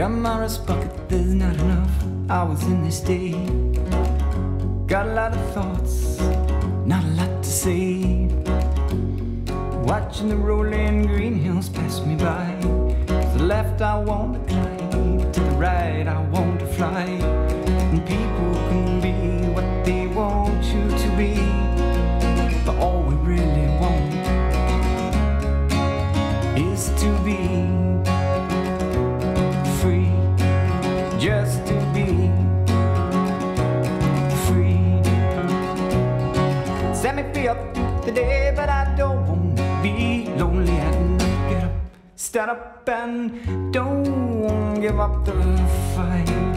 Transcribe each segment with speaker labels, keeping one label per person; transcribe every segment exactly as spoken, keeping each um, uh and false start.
Speaker 1: Got my wrist bucket, there's not enough hours in this day. Got a lot of thoughts, not a lot to say. Watching the rolling green hills pass me by. To the left I want to climb, to the right I want to fly. And people can be what they want you to be, but all we really want is to be free, just to be free. Set me free up the day, but I don't want to be lonely at night. Get up, stand up and don't give up the fight.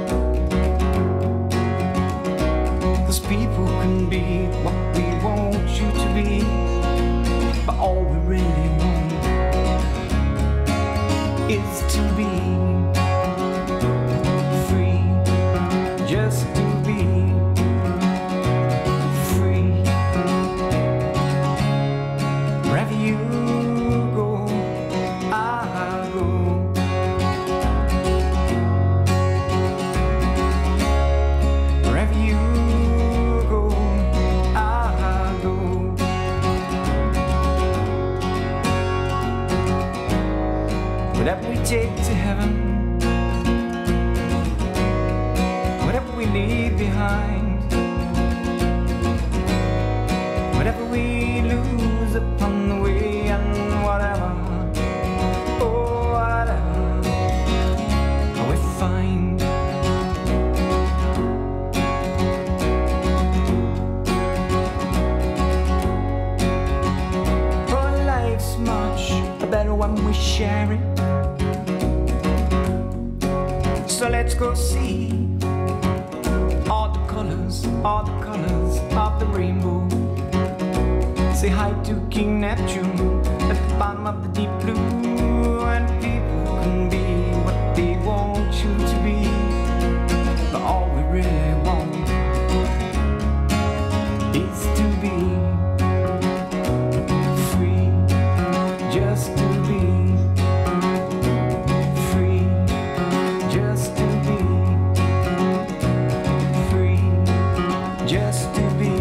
Speaker 1: Cause people can be what we want you to be, but all we really want is to be free, just to be free. Wherever you go, I'll go. Wherever you go, I'll go. Whatever we take to heaven, whatever we leave behind, whatever we lose upon the way, and whatever, oh whatever we find. Oh, life's much better when we share it. So let's go see all the colors, all the colors of the rainbow. Say hi to King Neptune at the bottom of the deep blue. And people can be what they want you to be, but all we really want is to be free, just to be free, just to be free, just to be